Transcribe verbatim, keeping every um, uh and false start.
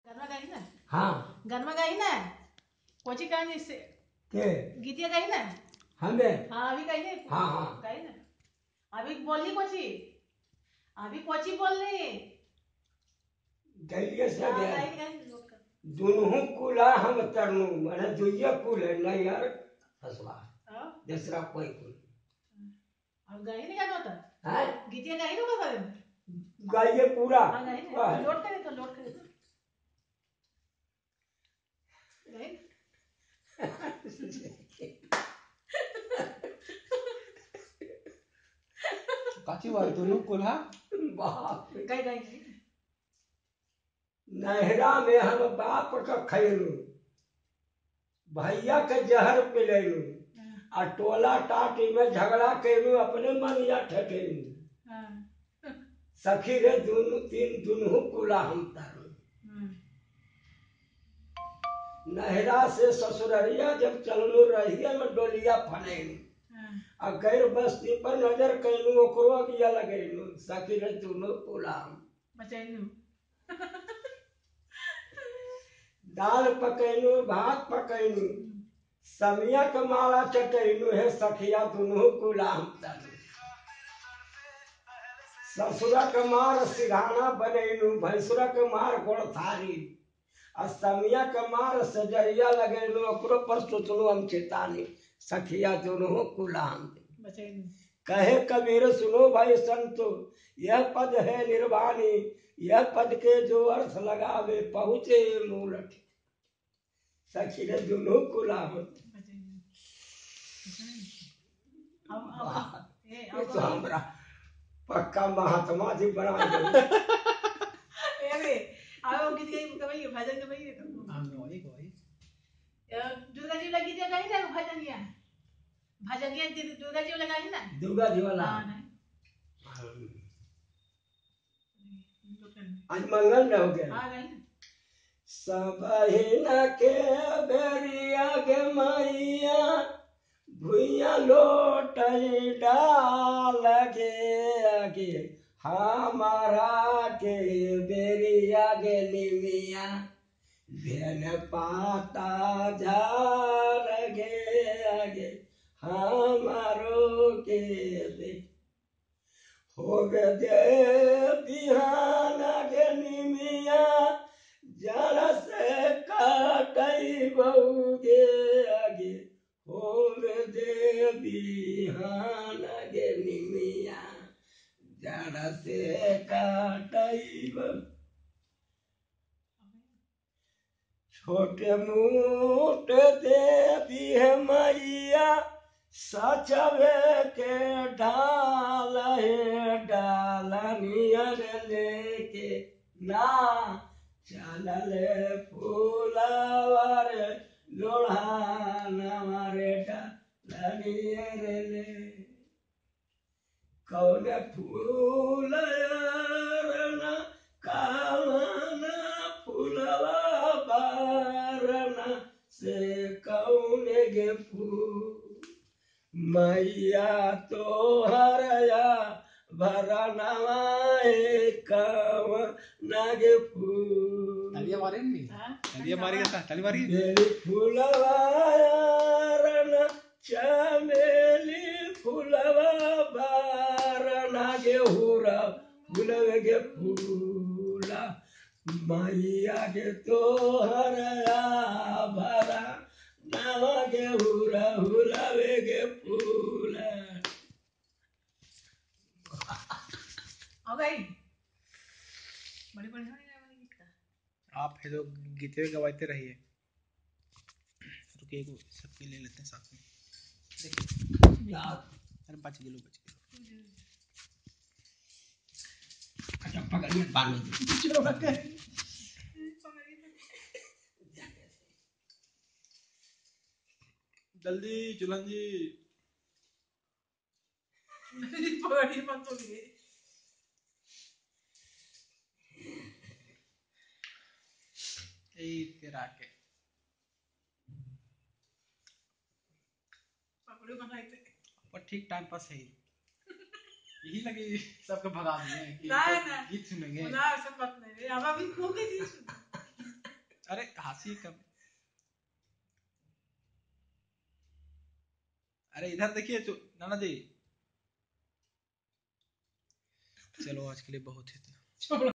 गरमा गाई ना हाँ गरमा गाई ना कोची कहानी इससे के गीतिया गाई ना हमें हाँ अभी गाई ना हाँ हाँ गाई ना अभी बोली कोची अभी कोची बोल रही गैलिए से हाँ गया गाई गाई नोट कर दोनों कुला हम तरनु माने दुइया कुल है नहीं यार हसवा हाँ दूसरा कोई कुल अब गाई नहीं गाना होता है गीतिया गाई ना बाबा गाइए पूरा हाँ गाई ना वाह। लोड करे तो लोड करे तो गाई काची वाली दोनों कुल्हा बाप रे। गाई गाई नहरा में हम बाप का खैलू भैया के जहर पिलैलू आ टोला टाटी में झगड़ा कैलू अपने मन या ठठैलू हाँ सखी रे दोनों तीन दुनू कुला हम तारू नहरा से ससुररिया जब चललू रहिया में डोलिया फनैलू आ गैर बस्ती पर नजर कैलू ओकरो अगिया लगैलू सखी रे दोनों कुला हम बचाइलू दाल पकैलू भात पकैलू समिया के माला चटैलू है सखिया दुनू कुला हम तारू ससुरा के मार सिरहाना बनैलू भैंसुरा के मार गोड़थारी आ समिया के मार सजरिया लगैलू ओकरो पर सुतलू हम चितानी सखिया दोनों कुला हम बचाइलू कहे कबीर सुनो भाई संतो यह पद है निर्वाणी यह पद के जो अर्थ लगावे पहुँचे मूलठ सखी रे दोनों कुला हम अब अब ए ये अब तो हमरा पक्का महात्मा जी बना दे ए रे अब वो गीत गई कभी भजन कभी हम नोई कोई दुर्गा जी लगी थी गाई ना भजनिया भजनिया दुर्गा जी लगाई ना दुर्गा जी वाला हाँ नहीं आज मंगल न हो गया हाँ गाई ना सबहिन के बेरिया के मैया भुइया लोट डाल के आगे हमारा के बेरिया के निमिया भेन पाता झार गे आगे हमारो के दे हो गए दे बिहान के निमिया जरा से काटई बहुगे आगे हो दे बिहान गे निमिया जरा से काटई बहु छोटे मोटे दे दिए मैया सचवे के ढाल है डाल नियर लेके ना चलल फूलवर लोढ़ा नवारे डाल नियर ले कौन फूल ना कामना फूलवा बारना से कौन गे फूल मैया तो हरया भरनवा कव नागे फूल तालियां मारे नहीं हाँ तालियां मारी का ताली मारी बेली फूलवा रना चमेली फूलवा बारना गे हुरा फूलवे गे फूला मैया गे तो हरया भरा नावा गे हुरा हुलावे गे फूला अब गई बड़ी बड़ी होने वाली गीत का आप है जो गीते गवाते रहिए रुकिए को सबके ले लेते हैं साथ में देखिए यार अरे बच गए लो बच गए अच्छा पकड़िए बांध दो जो बकर जल्दी जुल्हन जी पकड़ी मत तो लिए ए तेरा के पकड़ी मत आइते पर ठीक टाइम पास है यही लगे सबको भगा दिए कि ना ना गीत सुनेंगे ना सब बात नहीं अब अभी खो गई थी हंसी कम। अरे इधर देखिए तो नाना जी। चलो आज के लिए बहुत ही इतना।